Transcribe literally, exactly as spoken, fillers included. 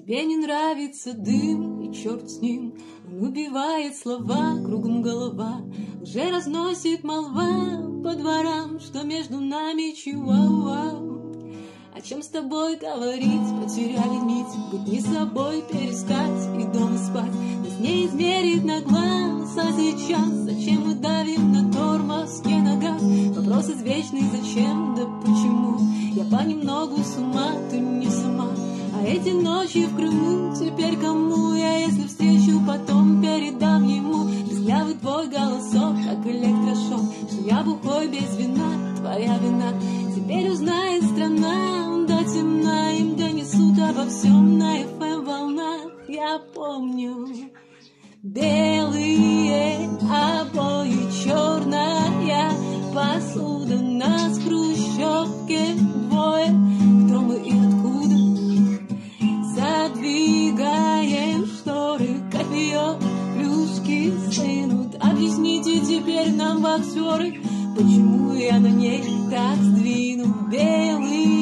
Тебе не нравится дым, и черт с ним. Он убивает слова, кругом голова. Уже разносит молва по дворам, что между нами чуа-уа. О чем с тобой говорить, потеряли нить. Быть не собой, перестать и дома спать. Нас не измерит на глаз, а сейчас зачем мы давим на тормоз, не на газ? Вопрос извечный, зачем, да почему? Я понемногу с ума, ты не сама. А эти ночи в Крыму теперь кому? Я если встречу, потом передам ему песклявый твой голосок, как электрошок, что я бухой без вина, твоя вина. Теперь узнает страна, до темна, им донесут обо всем на эф эм волнах. Я помню белые обои, черная посуда, нас в хрущевке двое. Кто мы и откуда? Задвигаем шторы, кофеек, плюшки стынут. Объясните теперь нам, боксеры, почему я на ней так сдвину белый